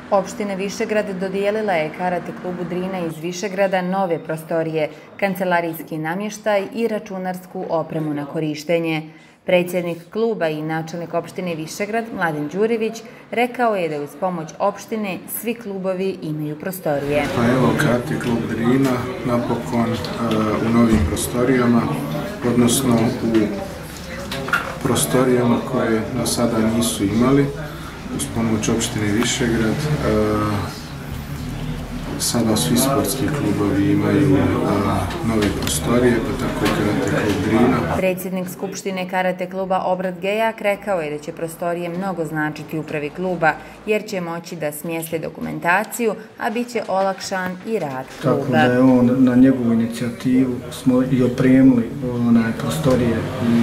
Opština Višegrad dodijelila je karate klubu Drina iz Višegrada nove prostorije, kancelarijski namještaj i računarsku opremu na korištenje. Predsjednik kluba i načelnik opštine Višegrad, Mladen Đurević, rekao je da uz pomoć opštine svi klubovi imaju prostorije. Pa evo, karate klub Drina napokon u novim prostorijama, odnosno u prostorijama koje do sada nisu imali. Uz pomoć opštine Višegrad sada svi sportski klubovi imaju nove prostorije, pa tako i karate klub Drina. Predsjednik Skupštine karate kluba Obrat Gejak rekao je da će prostorije mnogo značiti upravi kluba, jer će moći da smjeste dokumentaciju, a bit će olakšan i rad kluba. Tako da je on na njegovu inicijativu smo i opremili prostorije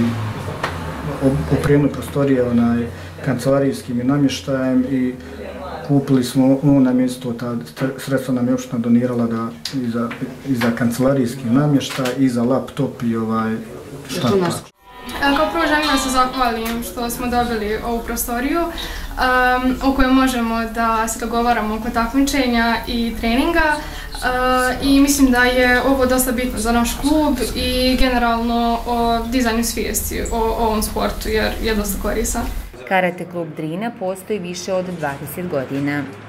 kancelarijskim i namještajem i kupili smo na mjesto, sredstva nam je opština donirala i za kancelarijski namještaj i za laptop i štapa. Kao prvo želim da se zahvalim što smo dobili ovu prostoriju u kojoj možemo da se dogovaramo oko takmičenja i treninga i mislim da je ovo dosta bitno za naš klub i generalno o dizanju svijesti o ovom sportu jer je dosta koristan. Karate klub Drina postoji više od 20 godina.